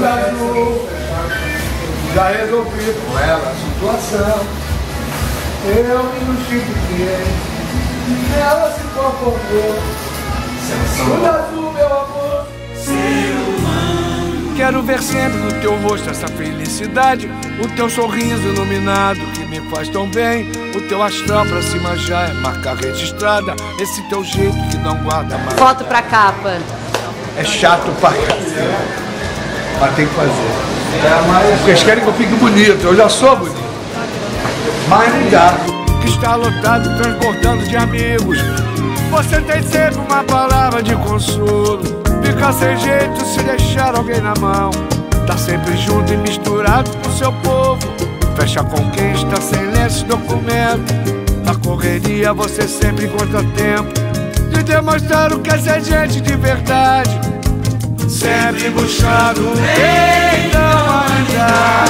Tudo azul, já resolvi com ela a situação. Eu me justifiquei, ela se conformou. Tudo azul, meu amor. Quero ver sempre no teu rosto essa felicidade, o teu sorriso iluminado que me faz tão bem. O teu astral pra cima já é marca registrada, esse teu jeito que não guarda mais. Foto pra capa. É chato pra caramba, mas tem que fazer. Porque eles querem que eu fique bonito, eu já sou bonito. Mas não dá. Que está lotado, transbordando de amigos. Você tem sempre uma palavra de consolo. Fica sem jeito se deixar alguém na mão. Tá sempre junto e misturado com seu povo. Fecha com quem está sem lenço documento. Na correria você sempre encontra tempo de demonstrar o que é ser gente de verdade. Sempre buscando quem não andar.